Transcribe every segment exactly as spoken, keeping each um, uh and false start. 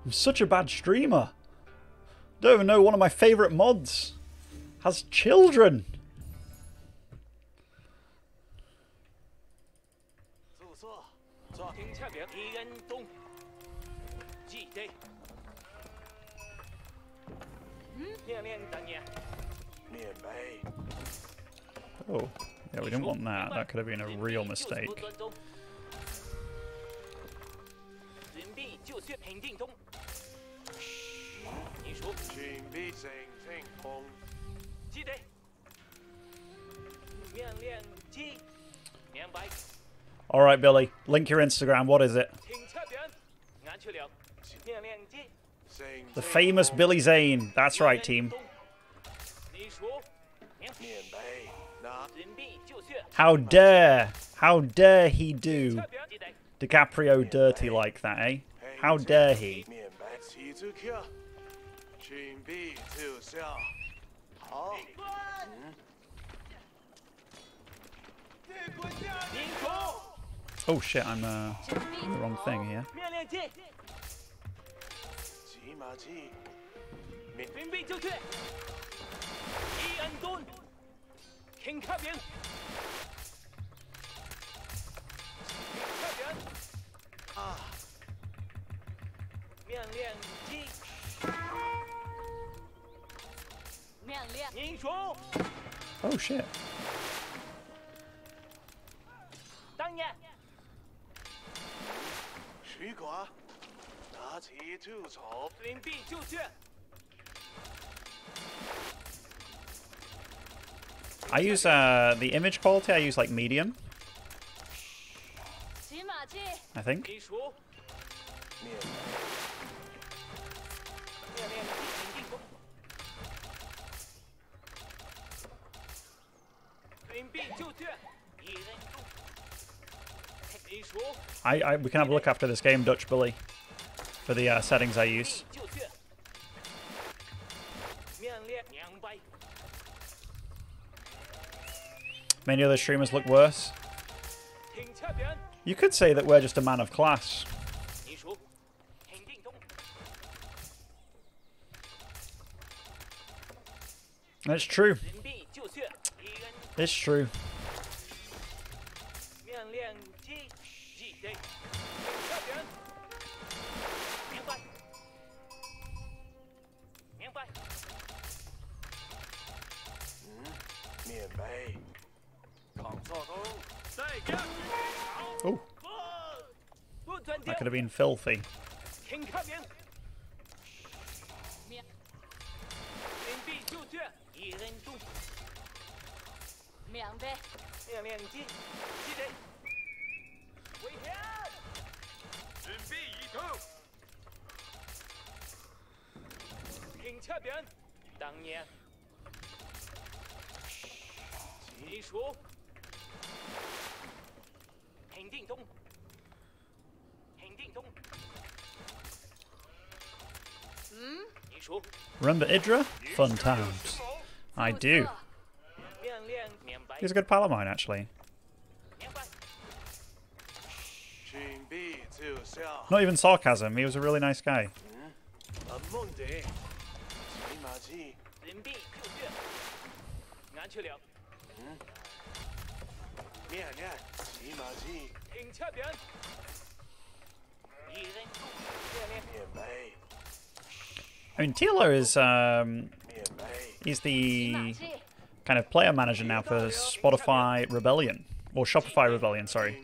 I'm such a bad streamer. Don't even know one of my favourite mods has children. Oh, yeah, we didn't want that. That could have been a real mistake. Alright, Billy. Link your Instagram. What is it? The famous Billy Zane. That's right, team. How dare, how dare he do DiCaprio dirty like that, eh? How dare he? Oh shit, I'm uh, doing the wrong thing here. Oh shit. I use uh, the image quality, I use like medium, I think. I, I, we can have a look after this game, Dutch Bully, for the uh, settings I use. Many other streamers look worse. You could say that we're just a man of class. That's true. It's true. Oh, that could have been filthy. Remember Chi-Hre? Fun times. I do. He's a good pal of mine, actually. Not even sarcasm, he was a really nice guy. I mean, Chi-Hre is, um, he's the kind of player manager now for Spotify Rebellion, or Shopify Rebellion, sorry.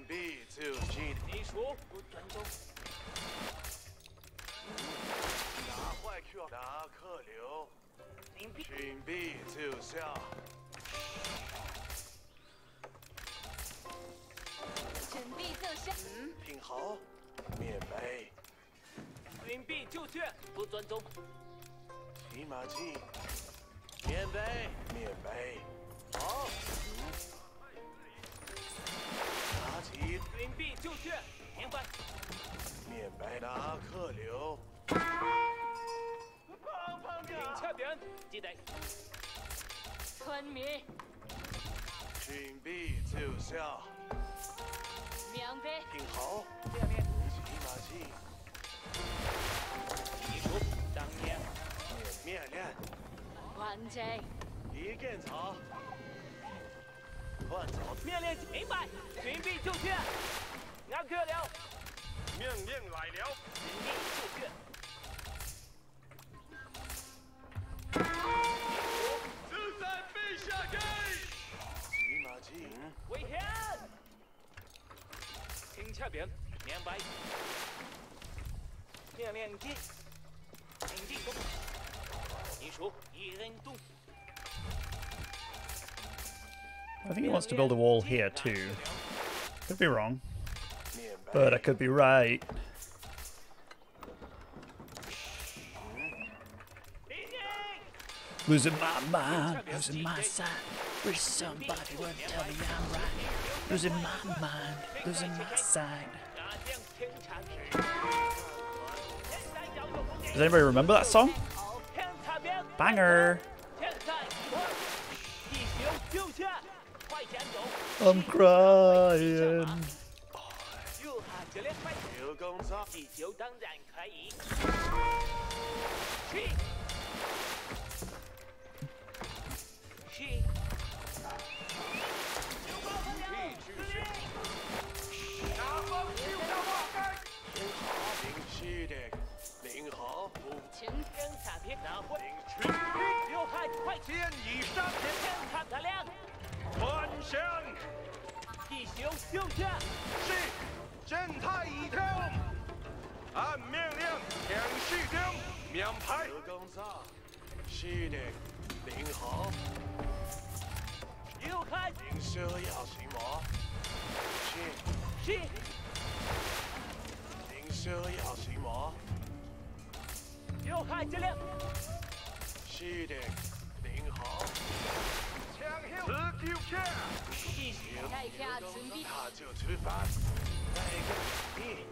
冷静。 一检查。换朝。 命令明白，军备就绪。俺去了。 命令来了。 军备就绪。 子弹被下给。骑马进。 危险！听下边，明白。命令进。请进攻。你说一人动。 I think he wants to build a wall here too. Could be wrong, but I could be right. Losing my mind, losing my sight. Wish somebody would tell me I'm right. Losing my mind, losing my sight. Does anybody remember that song? Banger! I'm crying. 有工作。 地球当然可以。去。去。 拿方就要瓦盖。零好，零七的，零好。 请检查片拿回。 零区。 刘海快建议上检查大量。 转向， 地球就绪。 是，正太一条。按命令，向西中，命牌。有工作。是的，零好。 刘海。 零需要什么？是。 是。 零需要什么？ 刘海指令。 是的，零好。 自救枪， 开卡准备。 他就出发。来个你。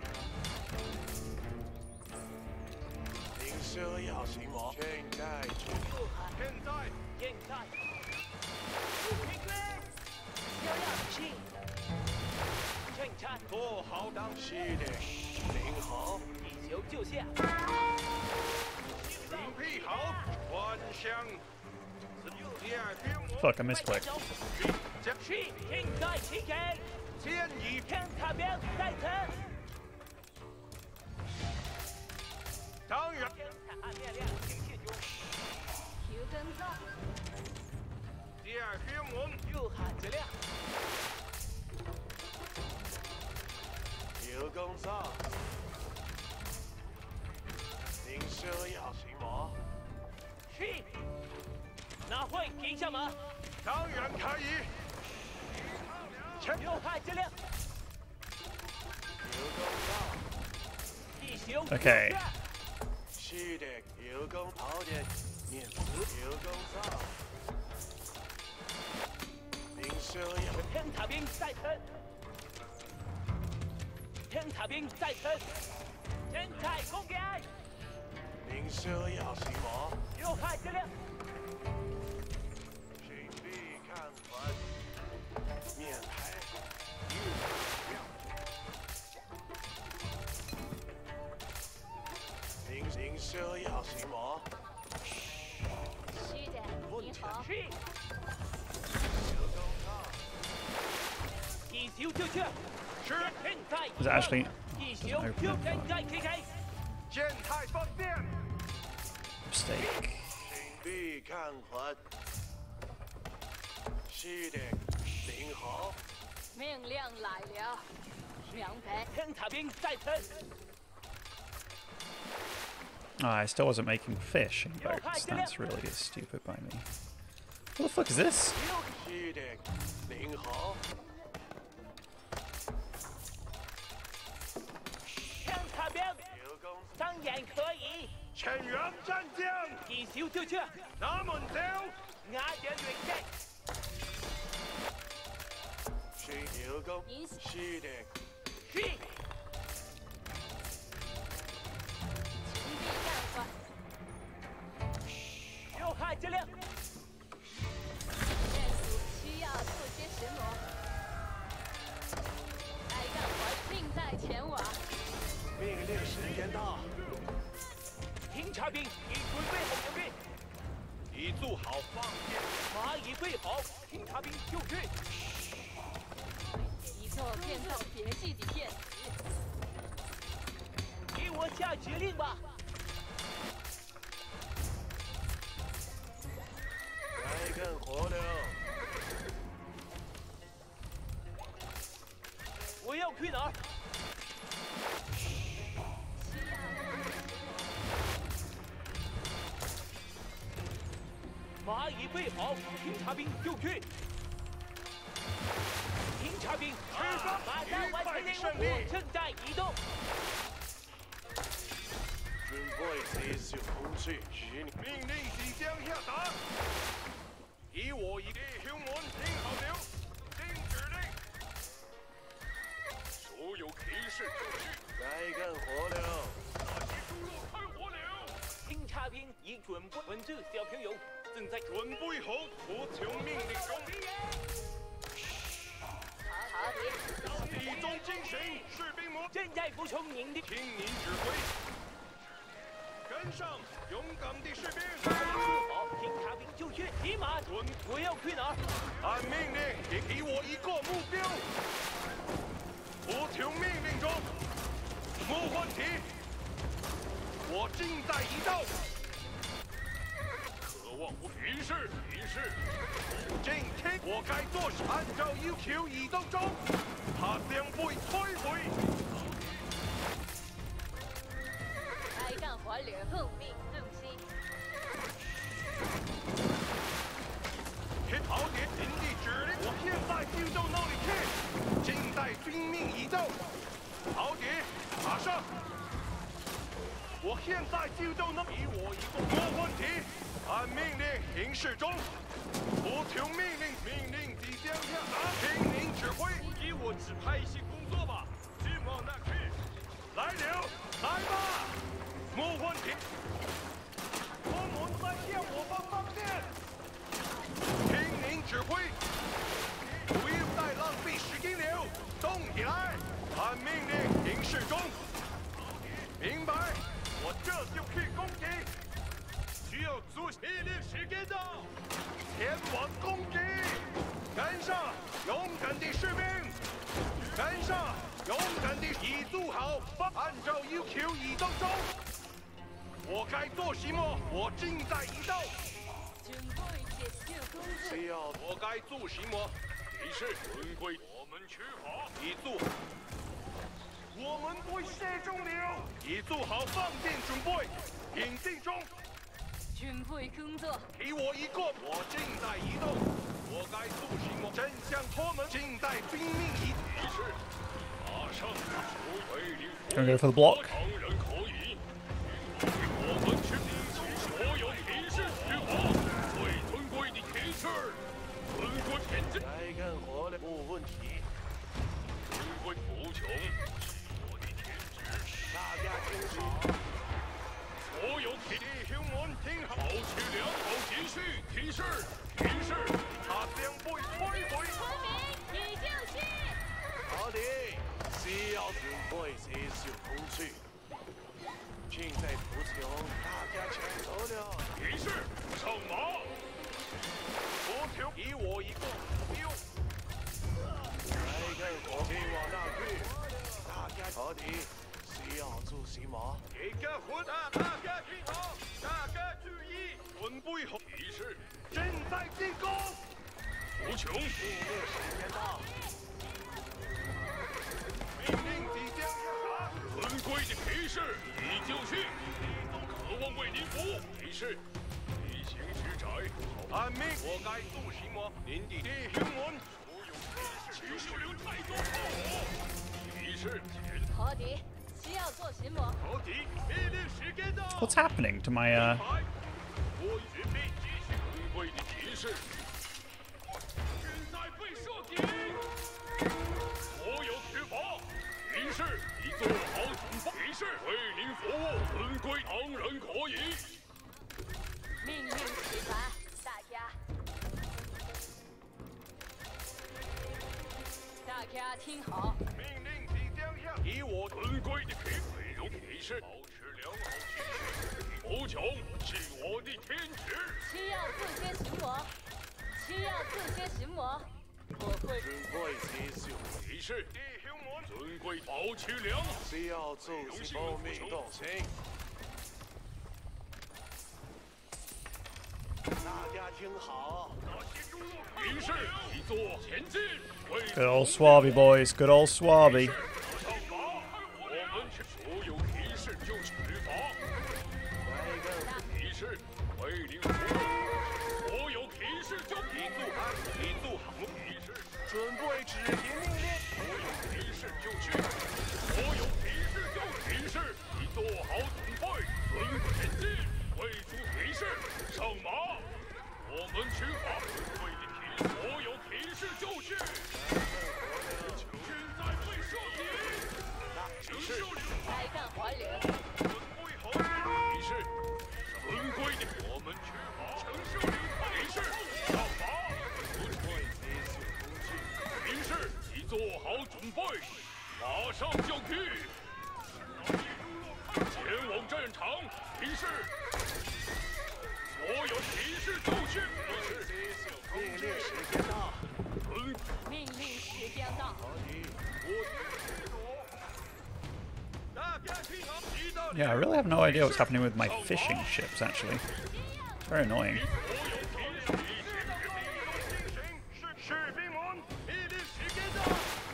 您需要什么？现在去。现在。 现在。需要去。检查。 做好当是的，零好。 地球就下。 准备好，转向。 Fuck, I misclicked. 去，现在起给。 建议检查边在层。 当然。 检查按命令，请记住。 有工作。 第二天我们有喊质量。 有工作。您需要什么？ 去。 拿会停下马， 当然可以。 刘海质量。地球。 Okay. 是的，有工好的，面子有工作。您需要。 天塔兵在城。天塔兵在城。天台攻击。 您需要什么？ 刘海质量。 看团，面牌，您您需要什么？ 是的，你好。 去。地球就绪。是。现在。 Is it actually? 地球就现在起开。 建太方便。 Mistake. 请必看团。 是的，您好。 命令来了，明白。 天塔兵在城。 Oh, I still wasn't making fishing boats. That's really stupid by me. What the fuck is this? 是的，您好。 天塔兵，当然可以。 全员战将。 地球就绪。 那么走。 俺点远征。 是有工，是的。 是。 请必干活。 刘海质量。 战术需要做些什么？该干活尽在前往。 命令时间到。 停查兵，已准备好准备。 已做好放电。 马已备好，听察兵就绪。 一座建造别系的电子， 给我下指令吧。 该干活了。 我要去哪儿？马已备好，听察兵就绪。听察兵，吃饭！马上完成任务，我正在移动。 准备接受通知，命令即将下达。以我以弟兄们听好了，听指令。所有骑士就绪，该干活了。那些猪肉看火了。 听察兵已准备，文字小朋友正在准备好，服从命令中。 查查敌， 集中精神，士兵们， 正在服从您的。 听您指挥。跟上，勇敢的士兵。 做好，听察兵就绪。骑马，准，我要去哪儿？ 按命令，给我一个目标。服从命令中，没问题。我正在移动。渴望无提示，提示。正听，我该做什？按照要求移动中，他将被摧毁。 该干活了，奉命入西。 听好点，您的指令，我现在就到那里去。正在拼命移动。好点，马上。我现在就到那，给我一个，没问题。按命令行事中，服从命令，命令即将下达，听您指挥。给我指派一些工作吧，去往那去。来了，来吧，没问题。我们在向我方方向。听您指挥，不要再浪费时间了，动起来！按命令行事中。明白，我这就去攻击。需要做训练时间的，前往攻击！跟上，勇敢的士兵！跟上，勇敢的已做好，按照要求移动中。我该做什么？我正在移动。 准备结束工作。 需要我该做什么？提示准备，我们去好，已做。我们被射中了，已做好放电准备，引进中。 准备工作。 给我一个，我正在移动。我该做什么？真相他们正在拼命移。提示，马上除为领。 Gonna go for the block. 当然可以。我们去引起所有骑士去往最尊贵的骑士，尊贵前进。该干活的，没问题。尊贵服从。 大家听好，所有弟兄们听好，保持良好秩序。提示，提示，他将被摧毁。 村民已就绪。 好的，需要准备接受通知。现在服从，大家抢走了。提示，上马。服从，给我一个目标。该干活，去往那去。大家好的。 需要做什么？给个混啊！大家听好，大家注意，准备好。提示，正在进攻。无穷，命令时间到。命令即将下达。尊贵的骑士已就绪，都渴望为您服务。提示，地形之窄，按命，我该做什么？您的弟兄们，所有骑士，骑士流太多炮火。提示，前。 好的。 需要做什么？ What's happening to my uh? 我准备继续尊贵的提示。正在被射击。所有执法。提示已做好准备。提示为您服务，尊贵当然可以。 命令启发，大家。大家听好。 命令即将下。以我尊贵的提美容提示，保持良好秩序。无穷是我的天职。 需要自先行魔，我会。 尊贵接受提示， 弟兄们， 尊贵保持良好。 需要做些方面动情。大家听好， 提示，一座前进。 Good old Swabby boys. Good old Swabby. 上马，我们是所有提示就取法。提示，为领服务。所有提示就一度安，一度好。提示， 准备执行命令。 所有提示就去。所有提示就提示，你做好准备，准备前进。为出提示，上马，我们出发。为的提，所有提示就去。 开干还流。 提示，尊贵的我们去吧。承受领提示，上马。提示，你做好准备，马上就去。前往战场。提示，所有提示就去。 命令时间到。 命令时间到。 Yeah, I really have no idea what's happening with my fishing ships, actually. It's very annoying. 士兵们，命令时间到。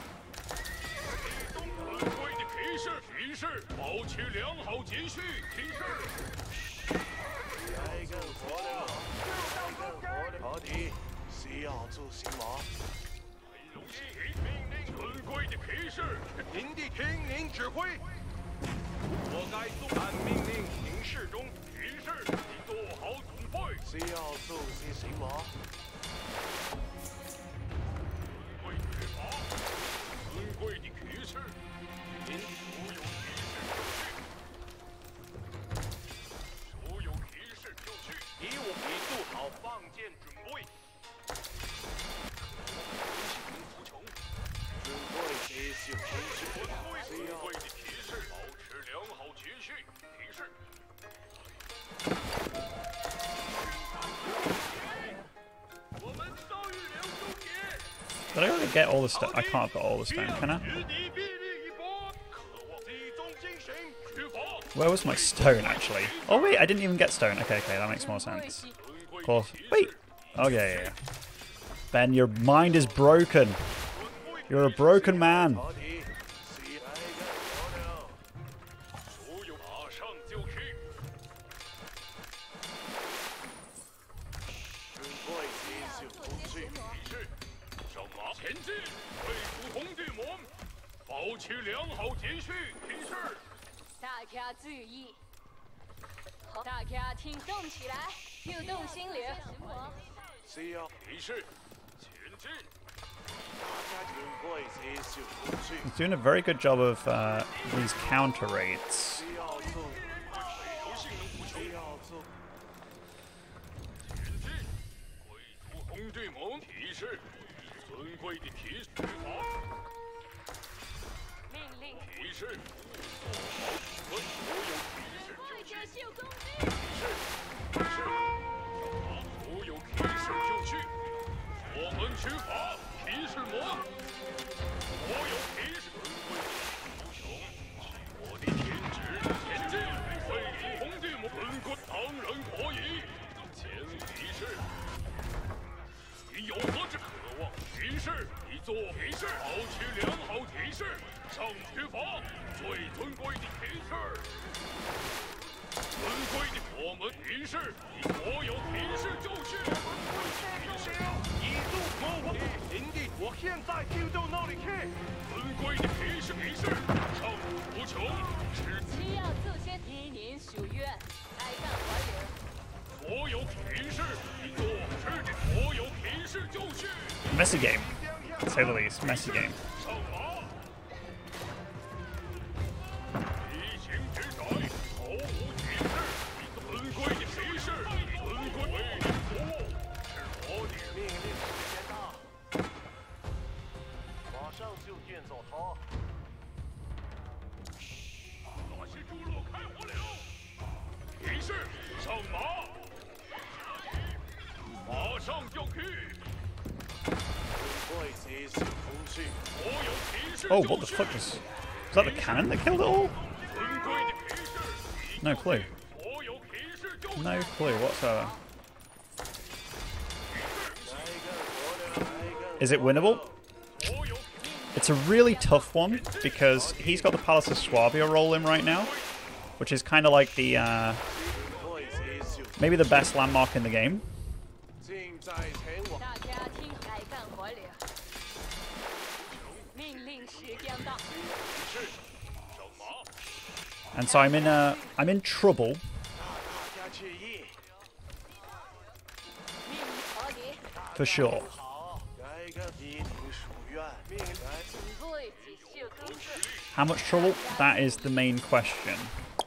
尊贵的提示，提示，保持良好节序。提示。 来个活的，来个活的。好的，需要做行吗？ 命令，尊贵的提示， 您的听您指挥。 我该做按命令行事中。 提示，你做好准备。 需要做些什么？ 尊贵提法，尊贵的提示，您所有提示就去。所有提示就去。 以我已做好放箭准备。 服从。 准备接受通知。 尊贵的提示，保持良好节序。提示。 Did I already get all the stone? I can't have got all the stone, can I? Where was my stone, actually? Oh, wait, I didn't even get stone. Okay, okay, that makes more sense. Of course. Wait! Oh, yeah, yeah, yeah. Ben, your mind is broken. You're a broken man. 前进，退出红地门，保持良好节序。提示， 大家注意，大家听，动起来，跳动心灵。 需要提示，前进。 He's doing a very good job of uh, these counter raids. 红地门提示，尊贵的提示法。 命令。 提示，所有提示就去。提示，提示，所有提示就去。我们出发。提示门，所有提示尊贵的英雄，我的天职前进，废除红地门，尊贵当然可以。前提示。 你有何之渴望？提示，你做提示，保持良好提示。上去法，最尊贵的提示。尊贵的我们提示，你所有提示就去。尊贵的提示， 一度魔王，营地，我现在就到那里去。 尊贵的提示，提示，上无穷。 需要这些一年属愿，开干还人。 所有提示，你做是的，所有提示就去。 Messy game, to say the least. Messy game. 上马。移行直斩，毫无提示。尊贵的提示，尊贵为你服务，是我的命令时间到，马上就见走他。 那些猪猡开火了。提示，上马。 马上就去！ Oh, what the fuck was... Was that the cannon that killed it all? No clue. No clue whatsoever. Is it winnable? It's a really tough one because he's got the Palace of Swabia rolling right now, which is kind of like the uh, maybe the best landmark in the game. And so I'm in a I'm in trouble. For sure. How much trouble? That is the main question.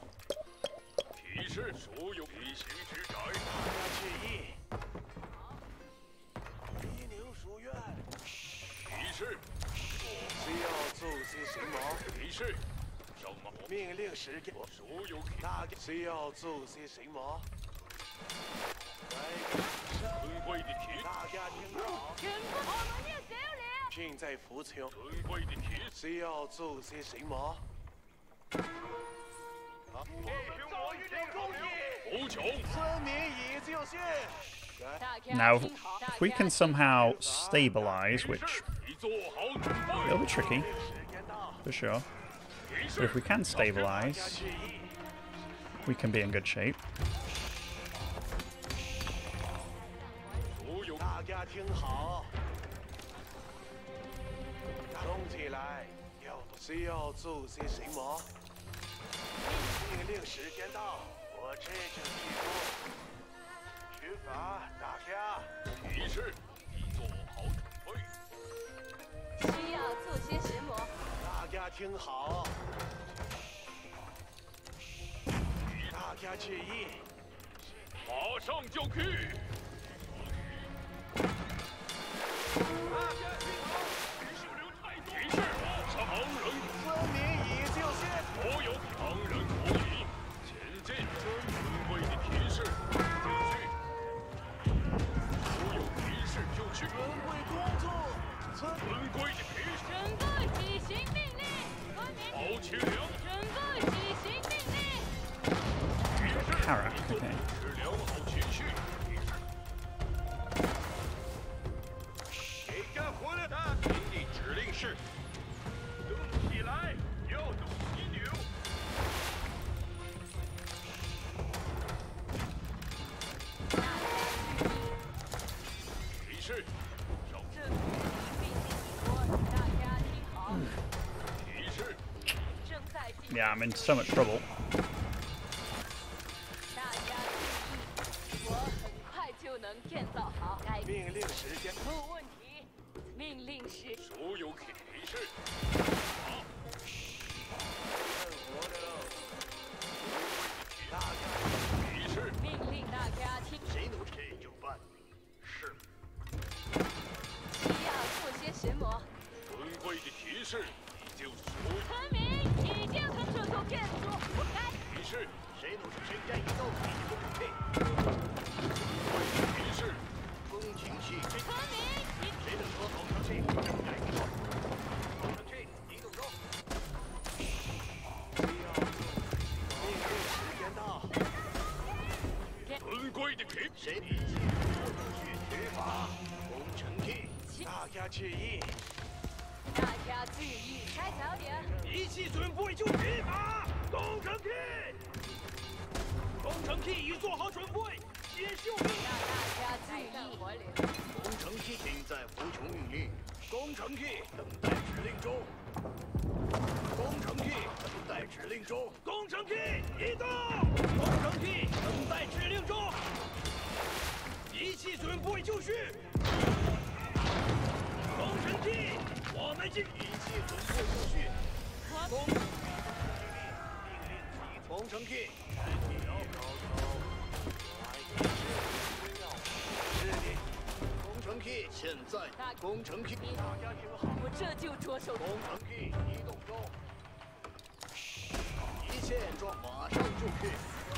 Now, if we can somehow stabilize, which it'll be tricky, for sure. But if we can stabilize, we can be in good shape. Chi-Hre, okay. Yeah, I'm in so much trouble.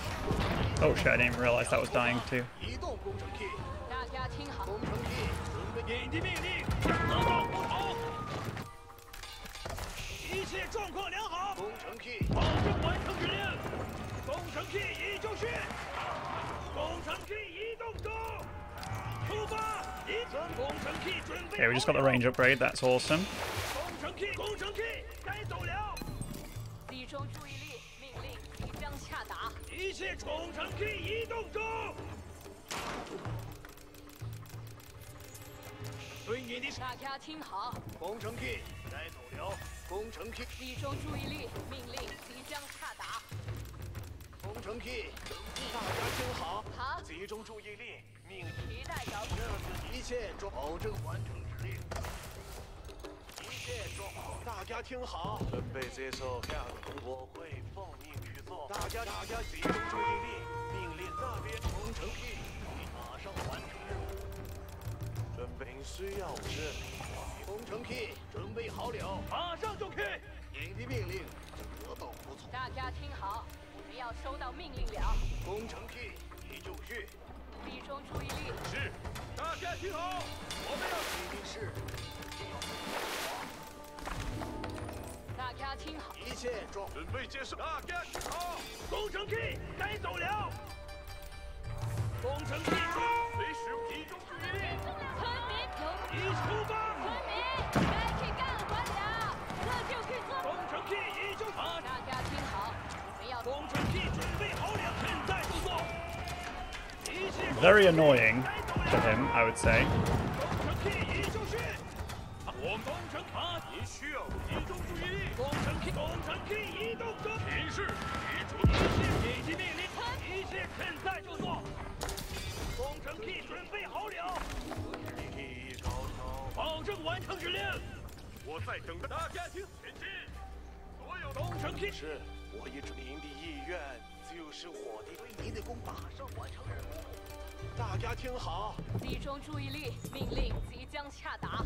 Oh shit, I didn't even realize that was dying too. 紧急命令将得到不同。一切状况良好。工程 Key 保证完成指令。工程 Key 已就绪。工程 Key 移动中。出发！一尊工程 Key 准备。 Okay, we just got the range upgrade. That's awesome. 工程 Key 工程 Key 该走了。 集中注意力，命令即将下达。 一切工程 Key 移动中。对你的大家听好， 工程 Key 该走了。工程 Key 集中注意力，命令即将下达。 工程 Key， 大家听好， 好， 集中注意力，命期待着。 这次一切做保证完成指令。一切做好，大家听好，准备接受下个通我会奉命去做。大家大家集中注意力，命令那边工程 Key 马上完成任务。准备需要是工程 Key 准备好了，马上就去。你的命令得到服从。 大家听好，我们要收到命令了。 工程 Key 已就绪。 集中注意力。 是，大家听好，我们要一定是。 大家听好， 一切状准备接受。大家听好，工程 Key 该走了。工程 Key 中，随时集中注意力。 村民有已出发。 村民该去干活了，这就去做。 工程 Key 已就好。 大家听好，我们要工程 Key 准备好了，现在就做。一切 Very annoying for him, I would say. 工程 Key 已就绪。我们工程卡你需要集中注意力。工程 Key 工程 Key 移动中。提示，提出一切紧急命令，一切现在就做。工程 Key 准备好了。Key 高超，保证完成指令。我在等着大家听，前进。所有工程 Key 是，我一直您的意愿就是我的，为您的功马上完成任务。大家听好， 集中注意力，命令即将下达。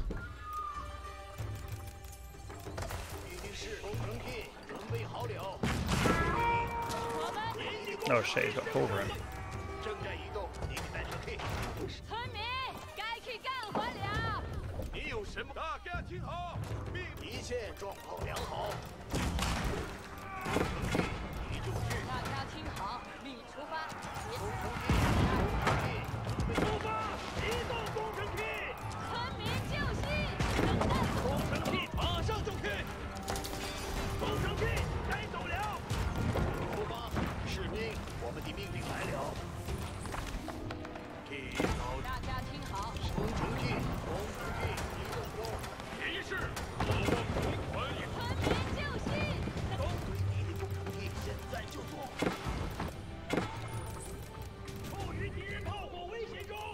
一定是工程 Key 准备好了。 我们 Oh shit, he's got cool room. 正在移动，您带上 Key。 村民该去干活了。 你有什么？大家听好，命一切状况良好。工程 Key 已就绪。 大家听好，你出发。 工程 Key， 工程 Key 准备出发，移动工程 Key。 村民就绪，等待。 工程 Key 马上就去。工程 Key 该走了。出发，士兵，我们的命令来了。Key 高。 大家听好， 工程 Key， 工程 Key 移动中。提示，我望平缓以村民就绪。 都对你的工程 Key 现在就做。处于敌人炮火威胁中。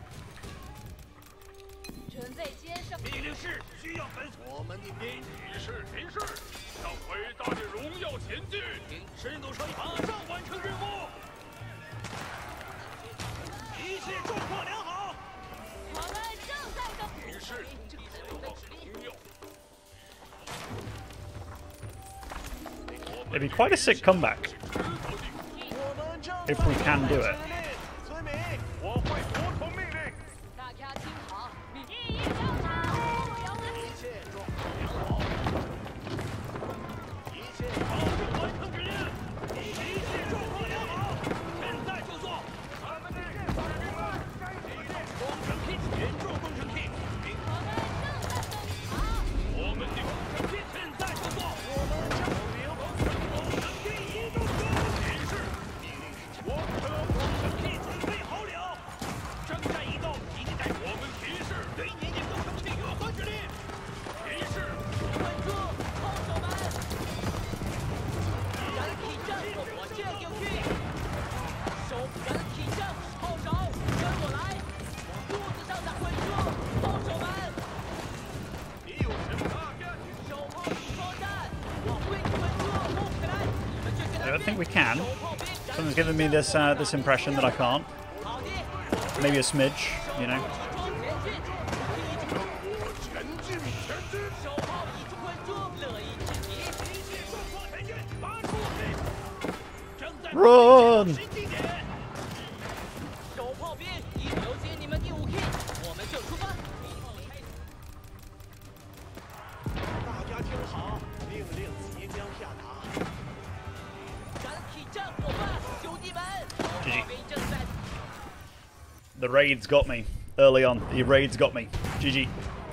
准备接受。 命令是需要分我们的兵。 提示，提示，向伟大的荣耀前进。 神弩车马上完成任务。一切状况良好。 我们正在等。 提示，收到荣耀。 It'd be quite a sick comeback 我们正 if we can do it. 村民，我会服从命令。 大家听好，命第一交叉，有了。 一切状况良好。一切保证完成指令。一切状况良好，现在就做。咱们的士兵们，该起立。工程 Key， 严重工程 Key。 我们正在等你好。 我们的工程 Key 现在就做。我们将领工程工程 Key 移动中。提示，命令是我们的工程 Key 准备好了，正在移动。您的带我们提示，对您的工程 Key 有何指令？提示， 稳住，后手们。人体战术，我这就去。手人体战术，后手跟我来，往肚子上打，稳住，后手们。 你有什么大家听？ 手炮引炮弹，往位置稳住，后起来。你们这些 I don't think we can. 手炮兵， Someone's given me this uh, this impression that I can't. 好的。 Maybe a smidge, you know. 前进，前进！ 手炮已经稳住，乐意至极。 一切状况前进，发出命！正在 Run! 新地点。 手炮兵已了解你们第五 K，我们就出发。 G G. The raids got me early on. The raids got me. G G.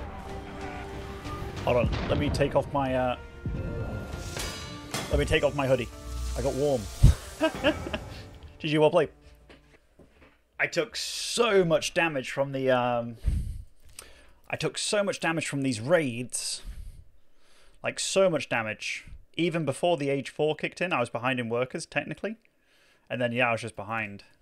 Hold on. Let me take off my. Uh, let me take off my hoodie. I got warm. G G. Well played. I took so much damage from the. Um, I took so much damage from these raids. Like so much damage. Even before the age four kicked in, I was behind in workers technically, and then yeah, I was just behind.